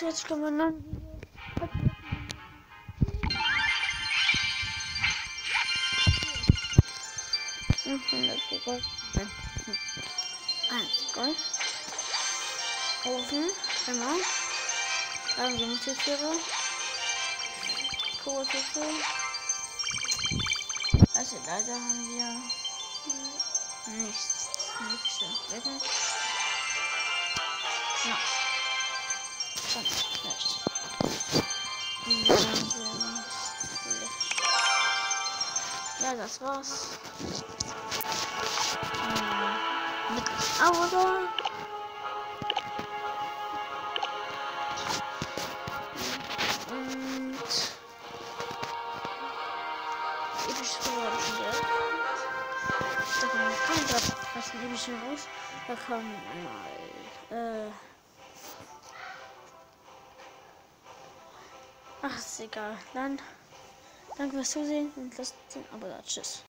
jetzt können wir dann Video. 104 Gold. 1 Gold. Ofen. Immer. 3 Mutiertiere. Koboldhütte. Also leider haben wir nichts. Nichts. Wetten. Ja. Schon nichts. Ja, das war's. Mit dem Abo da. Und episches Verwalten schon direkt. Da kann gerade was ein episches ist. Da kann einmal ach, ist egal. Dann danke fürs Zusehen und lasst ein Abo da. Tschüss.